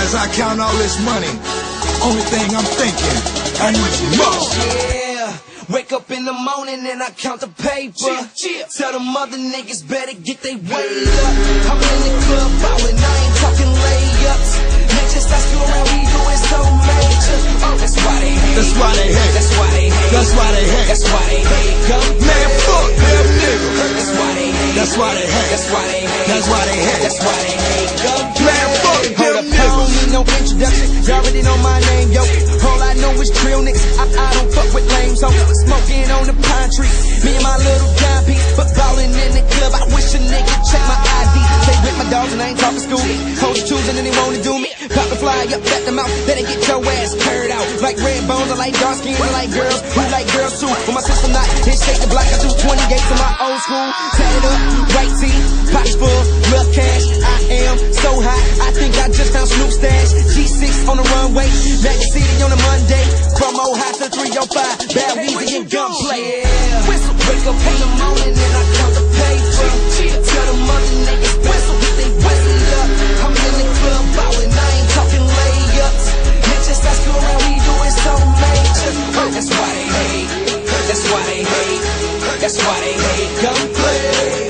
as I count all this money, only thing I'm thinking, I need more. Yeah, wake up in the morning and I count the paper. Tell them other niggas better get they way up. I'm in the club ballin', I ain't talking layups. Just ask you around, we doing so major. Oh, that's why they hate. That's why they hate. That's why they hate. That's why they hate. That's why they hate. Man, fuck them niggas. That's why they hate. That's why they hate. That's why they hate. That's why they hate. That's why they hate. Man, fuck them I don't niggas. need no introduction. You already know my name, yo. All I know is drill niggas. I don't fuck with lames, so smoking on the pine tree. Me and my little timepiece, but ballin' in the club. I wish a nigga check my ID. They with my dogs and I ain't talking school. Hold choosing and they wanna do me. Pop the fly up at the mouth, then they get your ass curd out. Like red bones, I like dark skin, I like girls. We like girls too. When my sister not hit shake the block, I do 20 gates in my old school. Tatted up, white tee, pockets full, love cash. I am so high, I think I just found Snoop stash. G6 on the runway, Magic City on a Monday. Promo high to 305, Bad Weezy and Gunplay. Yeah. Whistle, wake up in the morning and I count the paper. Tell them other niggas whistle, they whistle up. I'm in the club ballin', I ain't talking layups. Just ask you around, we doing so major. That's why they hate. That's why they hate. That's why they hate. Gunplay.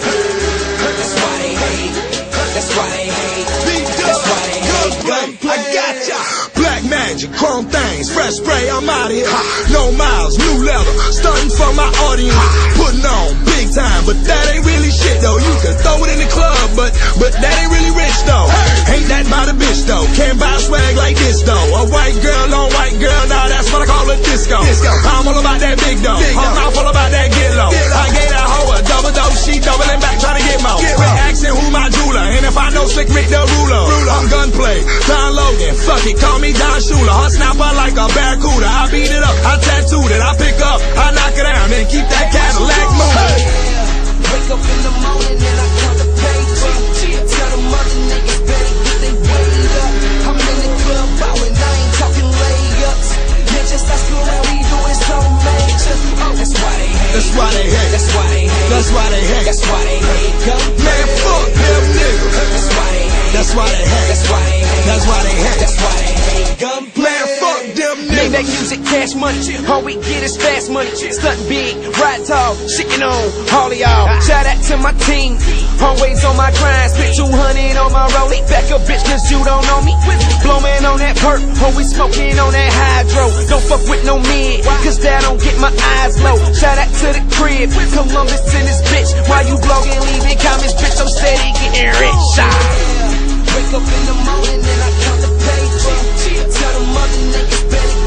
That's why they hate. That's why they hate. That's why they hate. Gunplay. I got ya. Black magic, chrome things, fresh spray, I'm out of here. No miles, new leather, stunting for my audience. Putting on big time, but that ain't really shit though. You can throw it in the club, but that ain't really rich though. Ain't that about a bitch though? Can't buy swag like this though. A white girl on white girl, now that's what I call a disco. I'm all about that big though. I'm all about that get low. I gave that hoe a double dose, she doubling back trying to get more. Quit asking who my jeweler, and if I know Slick Rick the ruler. I'm Gunplay, Don Logan, fuck it, call me Don Shula. Her snapper like a barracuda. I beat it up, I tattooed it, I pick up, I knock it down, and keep that Cadillac moving. Wake up in the morning and I count the paper. Tell them other niggas better get they weight up. I'm in the club ballin', I ain't talking layups. Just ask you around, we doing so major. That's why they hate. That's why they hate. That's why they hate. That's why they hate. That's why they hate. Man, fuck them niggas. That's why they hate. That's why they hate. That's why they hate. That's why they hate. That's why they hate. Man, fuck them niggas. Make that music, cash money. All we get is fast money. Stunt big, ride tall, shaking on all of y'all. Shout out to my team. Always on my grind. Spit 200 on my rollie. Back up, bitch, cause you don't know me. Blowing on that perk. Always smoking on that hydro. Don't fuck with no mid, cause that don't get my eyes low. Shout out to the crib. Columbus in this bitch. While you blogging, leaving comments, bitch, I'm steady getting rich. Wake up in the morning and I count the paper. Tell them other niggas better